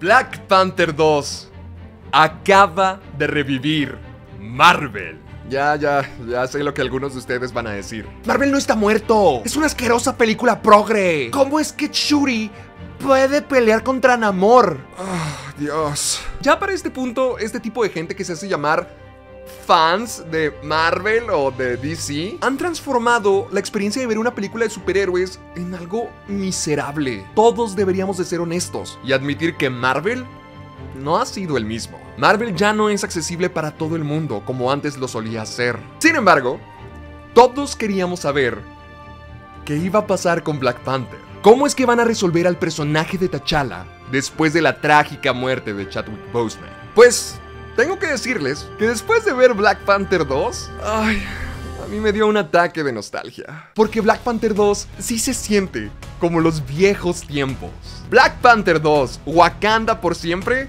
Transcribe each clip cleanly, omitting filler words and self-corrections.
Black Panther 2 acaba de revivir Marvel. Ya sé lo que algunos de ustedes van a decir. Marvel no está muerto. Es una asquerosa película progre. ¿Cómo es que Shuri puede pelear contra Namor? Oh, Dios. Ya para este punto, este tipo de gente que se hace llamar fans de Marvel o de DC han transformado la experiencia de ver una película de superhéroes en algo miserable. Todos deberíamos de ser honestos y admitir que Marvel no ha sido el mismo. Marvel ya no es accesible para todo el mundo como antes lo solía ser. Sin embargo, todos queríamos saber qué iba a pasar con Black Panther. ¿Cómo es que van a resolver al personaje de T'Challa después de la trágica muerte de Chadwick Boseman? Pues tengo que decirles que después de ver Black Panther 2, a mí me dio un ataque de nostalgia. Porque Black Panther 2 sí se siente como los viejos tiempos. Black Panther 2, Wakanda por siempre,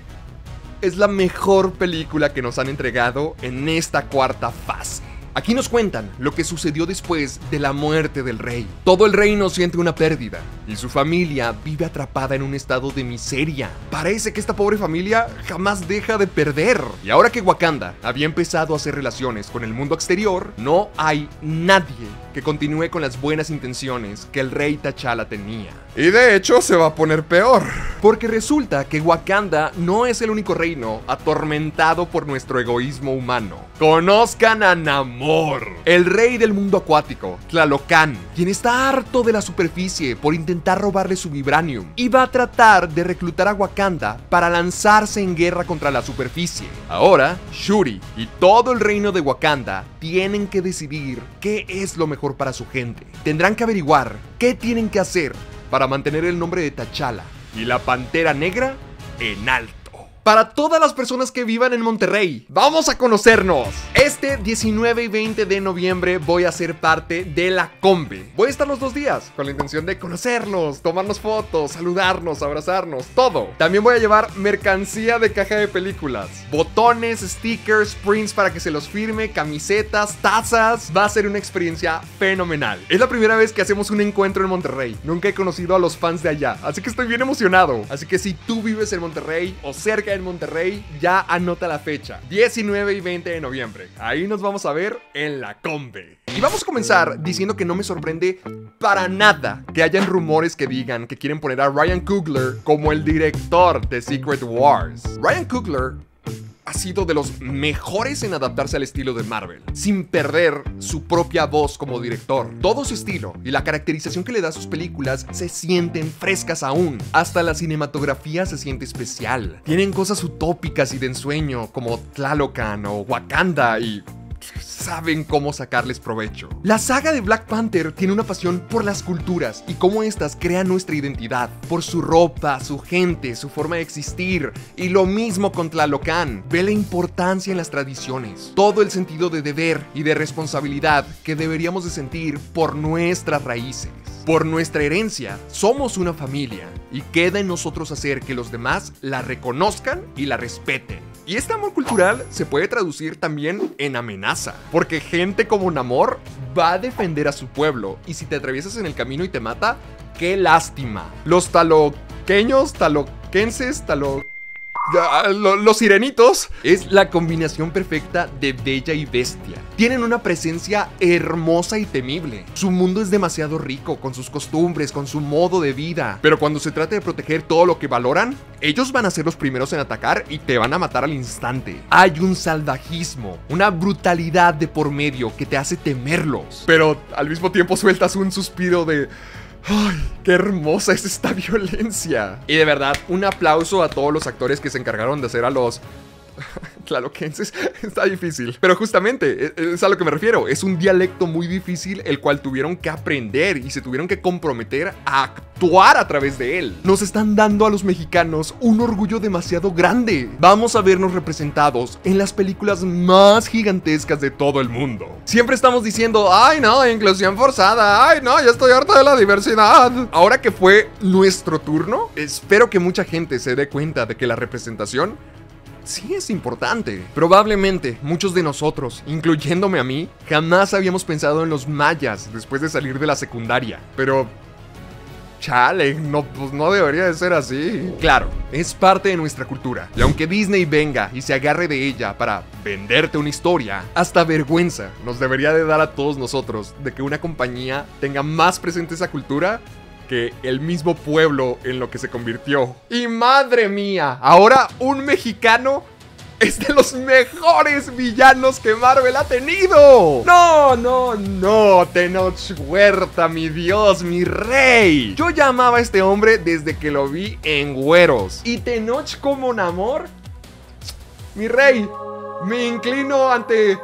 es la mejor película que nos han entregado en esta cuarta fase. Aquí nos cuentan lo que sucedió después de la muerte del rey. Todo el reino siente una pérdida y su familia vive atrapada en un estado de miseria. Parece que esta pobre familia jamás deja de perder. Y ahora que Wakanda había empezado a hacer relaciones con el mundo exterior, no hay nadie que continúe con las buenas intenciones que el rey T'Challa tenía. Y de hecho se va a poner peor. Porque resulta que Wakanda no es el único reino atormentado por nuestro egoísmo humano. Conozcan a Namor, el rey del mundo acuático, Tlalocan, quien está harto de la superficie por intentar robarle su vibranium y va a tratar de reclutar a Wakanda para lanzarse en guerra contra la superficie. Ahora, Shuri y todo el reino de Wakanda tienen que decidir qué es lo mejor para su gente. Tendrán que averiguar qué tienen que hacer para mantener el nombre de T'Challa y la Pantera Negra en alto. Para todas las personas que vivan en Monterrey, vamos a conocernos. Este 19 y 20 de noviembre voy a ser parte de la Combe. Voy a estar los 2 días con la intención de conocernos, tomarnos fotos, saludarnos, abrazarnos, todo. También voy a llevar mercancía de caja de películas, botones, stickers, prints para que se los firme, camisetas, tazas. Va a ser una experiencia fenomenal. Es la primera vez que hacemos un encuentro en Monterrey. Nunca he conocido a los fans de allá, así que estoy bien emocionado. Así que si tú vives en Monterrey o cerca en Monterrey, ya anota la fecha, 19 y 20 de noviembre. Ahí nos vamos a ver en la Combe. Y vamos a comenzar diciendo que no me sorprende para nada que hayan rumores que digan que quieren poner a Ryan Coogler como el director de Secret Wars. Ryan Coogler ha sido de los mejores en adaptarse al estilo de Marvel, sin perder su propia voz como director. Todo su estilo y la caracterización que le da a sus películas se sienten frescas aún. Hasta la cinematografía se siente especial. Tienen cosas utópicas y de ensueño como Tlalocan o Wakanda y saben cómo sacarles provecho. La saga de Black Panther tiene una pasión por las culturas y cómo estas crean nuestra identidad, por su ropa, su gente, su forma de existir. Y lo mismo con Tlalocan, ve la importancia en las tradiciones, todo el sentido de deber y de responsabilidad que deberíamos de sentir por nuestras raíces. Por nuestra herencia, somos una familia y queda en nosotros hacer que los demás la reconozcan y la respeten. Y este amor cultural se puede traducir también en amenaza, porque gente como Namor va a defender a su pueblo y si te atraviesas en el camino y te mata, ¡qué lástima! Los taloqueños, taloquenses, los sirenitos es la combinación perfecta de bella y bestia. Tienen una presencia hermosa y temible. Su mundo es demasiado rico con sus costumbres, con su modo de vida. Pero cuando se trata de proteger todo lo que valoran, ellos van a ser los primeros en atacar y te van a matar al instante. Hay un salvajismo, una brutalidad de por medio que te hace temerlos. Pero al mismo tiempo sueltas un suspiro de... ¡ay, qué hermosa es esta violencia! Y de verdad, un aplauso a todos los actores que se encargaron de hacer a los... tlaloquenses. Está difícil, pero justamente es a lo que me refiero. Es un dialecto muy difícil el cual tuvieron que aprender y se tuvieron que comprometer a actuar a través de él. Nos están dando a los mexicanos un orgullo demasiado grande. Vamos a vernos representados en las películas más gigantescas de todo el mundo. Siempre estamos diciendo, ay no, inclusión forzada, ay no, ya estoy harta de la diversidad. Ahora que fue nuestro turno, espero que mucha gente se dé cuenta de que la representación sí es importante. Probablemente muchos de nosotros, incluyéndome a mí, jamás habíamos pensado en los mayas después de salir de la secundaria. Pero chale, no, pues no debería de ser así. Claro, es parte de nuestra cultura. Y aunque Disney venga y se agarre de ella para venderte una historia, hasta vergüenza nos debería de dar a todos nosotros de que una compañía tenga más presente esa cultura que el mismo pueblo en lo que se convirtió. Y madre mía, ahora un mexicano es de los mejores villanos que Marvel ha tenido. No, Tenoch Huerta, mi Dios, mi rey. Yo ya amaba a este hombre desde que lo vi en Güeros. Y Tenoch como Namor, mi rey, me inclino ante...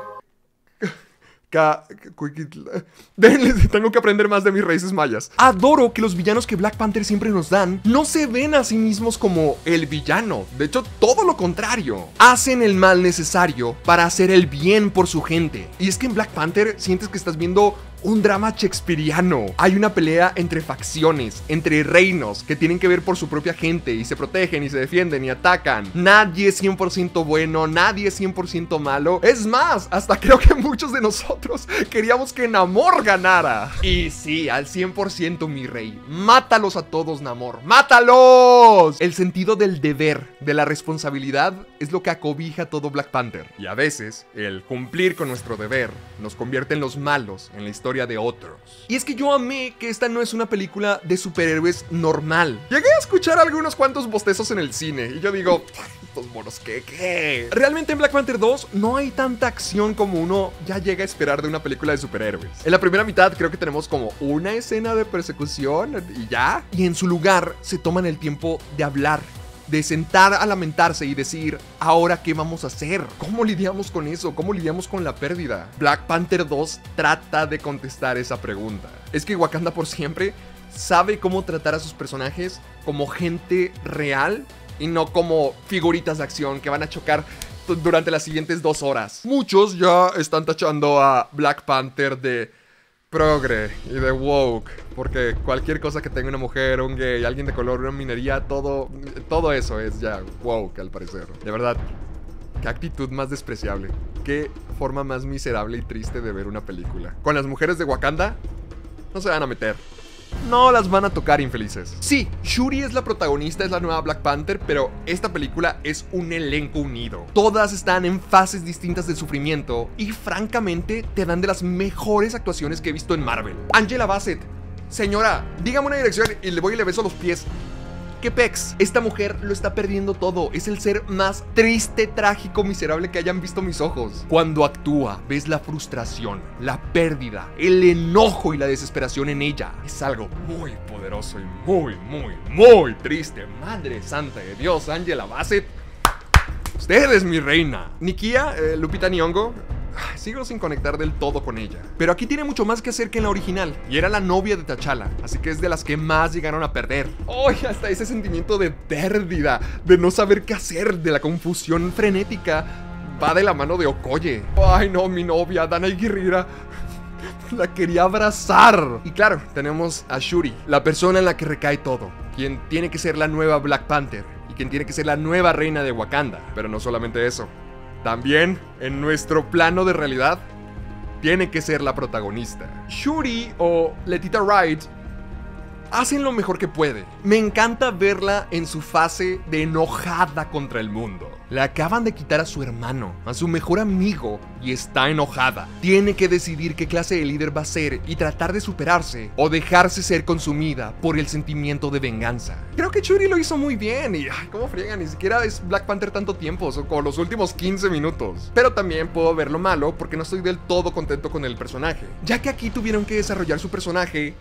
Tengo que aprender más de mis raíces mayas. Adoro que los villanos que Black Panther siempre nos dan no se ven a sí mismos como el villano. De hecho, todo lo contrario. Hacen el mal necesario para hacer el bien por su gente. Y es que en Black Panther sientes que estás viendo un drama shakespeariano. Hay una pelea entre facciones, entre reinos que tienen que ver por su propia gente y se protegen y se defienden y atacan. Nadie es 100% bueno, nadie es 100% malo. Es más, hasta creo que muchos de nosotros queríamos que Namor ganara. Y sí, al 100% mi rey. Mátalos a todos, Namor. ¡Mátalos! El sentido del deber, de la responsabilidad, es lo que acobija todo Black Panther. Y a veces, el cumplir con nuestro deber nos convierte en los malos en la historia de otros. Y es que yo amé que esta no es una película de superhéroes normal. Llegué a escuchar algunos cuantos bostezos en el cine y yo digo, estos monos, ¿qué? Realmente en Black Panther 2 no hay tanta acción como uno ya llega a esperar de una película de superhéroes. En la primera mitad creo que tenemos como una escena de persecución y ya. Y en su lugar se toman el tiempo de hablar, de sentar a lamentarse y decir, ¿ahora qué vamos a hacer? ¿Cómo lidiamos con eso? ¿Cómo lidiamos con la pérdida? Black Panther 2 trata de contestar esa pregunta. Es que Wakanda por siempre sabe cómo tratar a sus personajes como gente real y no como figuritas de acción que van a chocar durante las siguientes 2 horas. Muchos ya están tachando a Black Panther de progre y de woke, porque cualquier cosa que tenga una mujer, un gay, alguien de color, una minoría, todo eso es ya woke al parecer. De verdad, qué actitud más despreciable, qué forma más miserable y triste de ver una película. Con las mujeres de Wakanda no se van a meter. No las van a tocar, infelices. Sí, Shuri es la protagonista, es la nueva Black Panther, pero esta película es un elenco unido. Todas están en fases distintas del sufrimiento y francamente te dan de las mejores actuaciones que he visto en Marvel. Angela Bassett, señora, dígame una dirección y le voy y le beso los pies. ¿Qué pex? Esta mujer lo está perdiendo todo. Es el ser más triste, trágico, miserable que hayan visto mis ojos. Cuando actúa, ves la frustración, la pérdida, el enojo y la desesperación en ella. Es algo muy poderoso y muy triste. Madre santa de Dios, Angela Bassett, usted es mi reina. Nikia, Lupita Nyong'o, sigo sin conectar del todo con ella. Pero aquí tiene mucho más que hacer que en la original. Y era la novia de T'Challa, así que es de las que más llegaron a perder. ¡Ay! Hasta ese sentimiento de pérdida, de no saber qué hacer, de la confusión frenética, va de la mano de Okoye. ¡Ay no, mi novia, Danai Gurira! La quería abrazar. Y claro, tenemos a Shuri, la persona en la que recae todo, quien tiene que ser la nueva Black Panther y quien tiene que ser la nueva reina de Wakanda. Pero no solamente eso, también, en nuestro plano de realidad, tiene que ser la protagonista. Shuri o Letitia Wright hacen lo mejor que puede. Me encanta verla en su fase de enojada contra el mundo. Le acaban de quitar a su hermano, a su mejor amigo, y está enojada. Tiene que decidir qué clase de líder va a ser y tratar de superarse o dejarse ser consumida por el sentimiento de venganza. Creo que Shuri lo hizo muy bien y cómo friega, ni siquiera es Black Panther tanto tiempo, son como los últimos 15 minutos. Pero también puedo ver lo malo porque no estoy del todo contento con el personaje, ya que aquí tuvieron que desarrollar su personaje,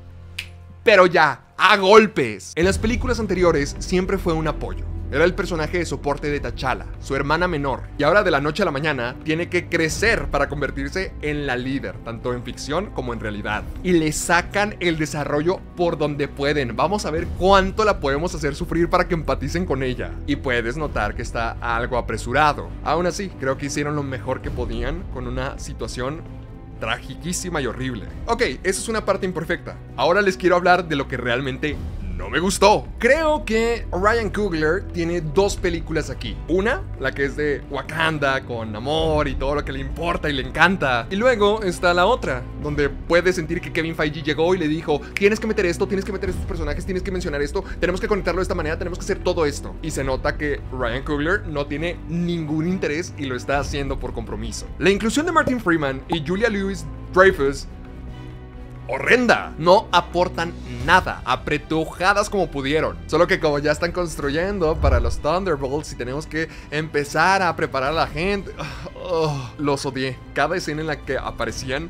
pero ya, a golpes. En las películas anteriores siempre fue un apoyo. Era el personaje de soporte de T'Challa, su hermana menor. Y ahora de la noche a la mañana tiene que crecer para convertirse en la líder, tanto en ficción como en realidad. Y le sacan el desarrollo por donde pueden. Vamos a ver cuánto la podemos hacer sufrir para que empaticen con ella. Y puedes notar que está algo apresurado. Aún así, creo que hicieron lo mejor que podían con una situación tragiquísima y horrible. Ok, esa es una parte imperfecta. Ahora les quiero hablar de lo que realmente no me gustó. Creo que Ryan Coogler tiene dos películas aquí. Una, la que es de Wakanda, con amor y todo lo que le importa y le encanta. Y luego está la otra, donde puede sentir que Kevin Feige llegó y le dijo: tienes que meter esto, tienes que meter estos personajes, tienes que mencionar esto, tenemos que conectarlo de esta manera, tenemos que hacer todo esto. Y se nota que Ryan Coogler no tiene ningún interés y lo está haciendo por compromiso. La inclusión de Martin Freeman y Julia Louis-Dreyfus, horrenda. No aportan nada, apretujadas como pudieron. Solo que como ya están construyendo para los Thunderbolts y tenemos que empezar a preparar a la gente, los odié. Cada escena en la que aparecían,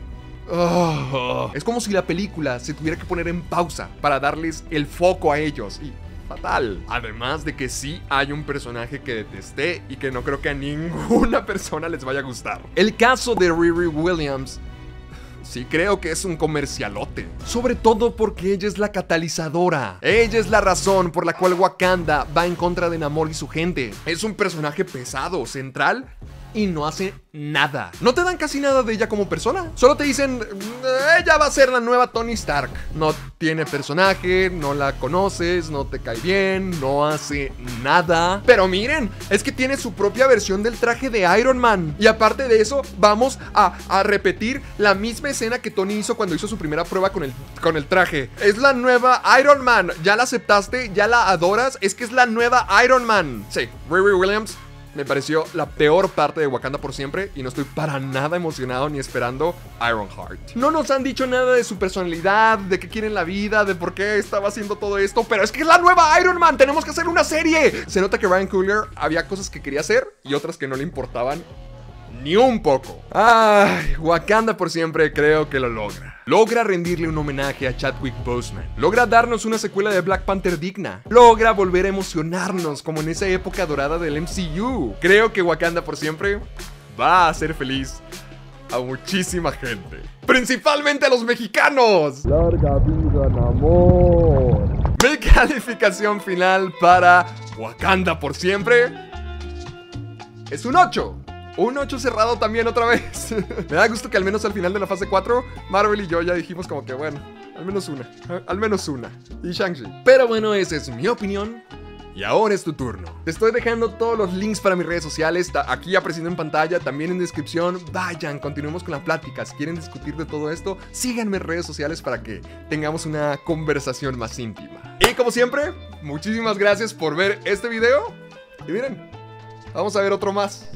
es como si la película se tuviera que poner en pausa para darles el foco a ellos. Y fatal. Además de que sí hay un personaje que detesté y que no creo que a ninguna persona les vaya a gustar. El caso de Riri Williams, sí creo que es un comercialote. Sobre todo porque ella es la catalizadora. Ella es la razón por la cual Wakanda va en contra de Namor y su gente. Es un personaje pesado, central, y no hace nada. No te dan casi nada de ella como persona. Solo te dicen: ella va a ser la nueva Tony Stark. No tiene personaje, no la conoces, no te cae bien, no hace nada. Pero miren, es que tiene su propia versión del traje de Iron Man. Y aparte de eso, vamos a repetir la misma escena que Tony hizo cuando hizo su primera prueba con el traje. Es la nueva Iron Man. ¿Ya la aceptaste? ¿Ya la adoras? Es que es la nueva Iron Man. Sí, Riri Williams me pareció la peor parte de Wakanda por siempre y no estoy para nada emocionado ni esperando Ironheart. No nos han dicho nada de su personalidad, de qué quiere en la vida, de por qué estaba haciendo todo esto, pero es que es la nueva Iron Man, tenemos que hacer una serie. Se nota que Ryan Coogler había cosas que quería hacer y otras que no le importaban ni un poco. Ay, Wakanda por siempre creo que lo logra. Logra rendirle un homenaje a Chadwick Boseman. Logra darnos una secuela de Black Panther digna. Logra volver a emocionarnos como en esa época dorada del MCU. Creo que Wakanda por siempre va a hacer feliz a muchísima gente. Principalmente a los mexicanos. Larga vida, Namor. Mi calificación final para Wakanda por siempre es un 8. Un 8 cerrado también otra vez. Me da gusto que al menos al final de la fase 4 Marvel y yo ya dijimos como que bueno, al menos una. Al menos una. Y Shang-Chi. Pero bueno, esa es mi opinión. Y ahora es tu turno. Te estoy dejando todos los links para mis redes sociales aquí apareciendo en pantalla, también en descripción. Vayan, continuemos con la plática. Si quieren discutir de todo esto, síganme en redes sociales para que tengamos una conversación más íntima. Y como siempre, muchísimas gracias por ver este video. Y miren, vamos a ver otro más.